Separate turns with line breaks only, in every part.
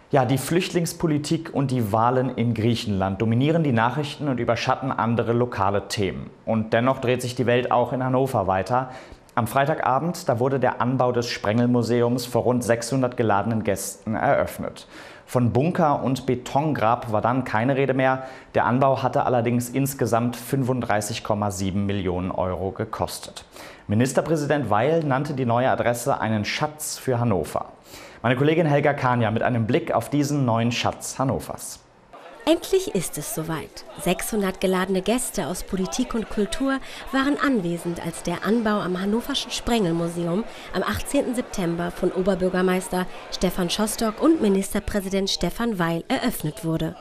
Ja, die Flüchtlingspolitik und die Wahlen in Griechenland dominieren die Nachrichten und überschatten andere lokale Themen. Und dennoch dreht sich die Welt auch in Hannover weiter. Am Freitagabend, da wurde der Anbau des Sprengelmuseums vor rund 600 geladenen Gästen eröffnet. Von Bunker und Betongrab war dann keine Rede mehr. Der Anbau hatte allerdings insgesamt 35,7 Millionen Euro gekostet. Ministerpräsident Weil nannte die neue Adresse einen Schatz für Hannover. Meine Kollegin Helga Kania mit einem Blick auf diesen neuen Schatz Hannovers.
Endlich ist es soweit. 600 geladene Gäste aus Politik und Kultur waren anwesend, als der Anbau am Hannoverschen Sprengelmuseum am 18. September von Oberbürgermeister Stefan Schostock und Ministerpräsident Stefan Weil eröffnet wurde.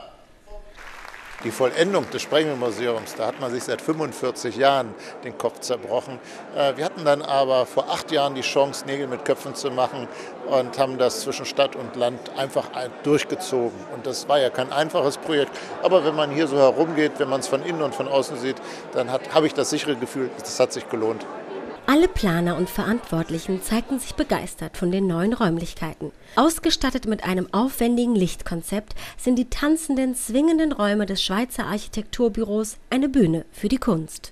Die Vollendung des Sprengelmuseums, da hat man sich seit 45 Jahren den Kopf zerbrochen. Wir hatten dann aber vor 8 Jahren die Chance, Nägel mit Köpfen zu machen und haben das zwischen Stadt und Land einfach durchgezogen. Und das war ja kein einfaches Projekt, aber wenn man hier so herumgeht, wenn man es von innen und von außen sieht, dann habe ich das sichere Gefühl, das hat sich gelohnt.
Alle Planer und Verantwortlichen zeigten sich begeistert von den neuen Räumlichkeiten. Ausgestattet mit einem aufwendigen Lichtkonzept sind die tanzenden, swingenden Räume des Schweizer Architekturbüros eine Bühne für die Kunst.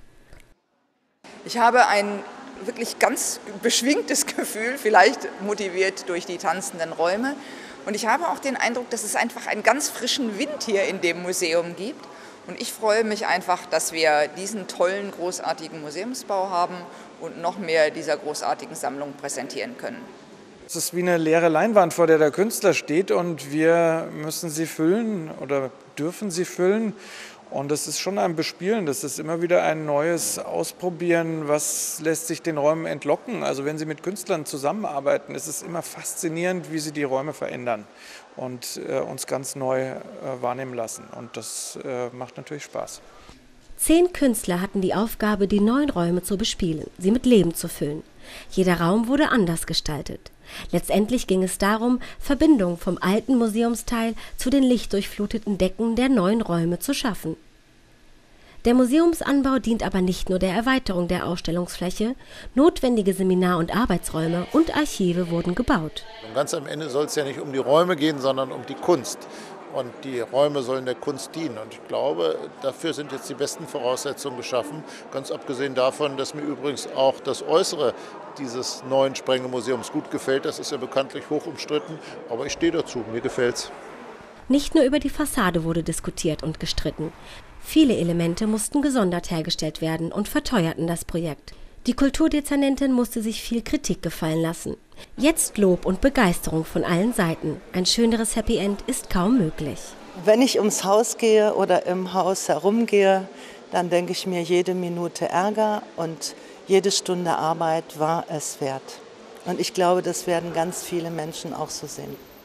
Ich habe ein wirklich ganz beschwingtes Gefühl, vielleicht motiviert durch die tanzenden Räume. Und ich habe auch den Eindruck, dass es einfach einen ganz frischen Wind hier in dem Museum gibt. Und ich freue mich einfach, dass wir diesen tollen, großartigen Museumsbau haben und noch mehr dieser großartigen Sammlung präsentieren können.
Es ist wie eine leere Leinwand, vor der der Künstler steht, und wir müssen sie füllen oder dürfen sie füllen. Und das ist schon ein Bespielen, das ist immer wieder ein neues Ausprobieren, was lässt sich den Räumen entlocken. Also wenn Sie mit Künstlern zusammenarbeiten, ist es immer faszinierend, wie sie die Räume verändern und uns ganz neu wahrnehmen lassen. Und das macht natürlich Spaß.
10 Künstler hatten die Aufgabe, die neuen Räume zu bespielen, sie mit Leben zu füllen. Jeder Raum wurde anders gestaltet. Letztendlich ging es darum, Verbindung vom alten Museumsteil zu den lichtdurchfluteten Decken der neuen Räume zu schaffen. Der Museumsanbau dient aber nicht nur der Erweiterung der Ausstellungsfläche, notwendige Seminar- und Arbeitsräume und Archive wurden gebaut.
Und ganz am Ende soll es ja nicht um die Räume gehen, sondern um die Kunst. Und die Räume sollen der Kunst dienen. Und ich glaube, dafür sind jetzt die besten Voraussetzungen geschaffen. Ganz abgesehen davon, dass mir übrigens auch das Äußere dieses neuen Sprengelmuseums gut gefällt. Das ist ja bekanntlich hoch umstritten, aber ich stehe dazu, mir gefällt's.
Nicht nur über die Fassade wurde diskutiert und gestritten. Viele Elemente mussten gesondert hergestellt werden und verteuerten das Projekt. Die Kulturdezernentin musste sich viel Kritik gefallen lassen. Jetzt Lob und Begeisterung von allen Seiten. Ein schöneres Happy End ist kaum möglich.
Wenn ich ums Haus gehe oder im Haus herumgehe, dann denke ich mir, jede Minute Ärger und jede Stunde Arbeit war es wert. Und ich glaube, das werden ganz viele Menschen auch so sehen.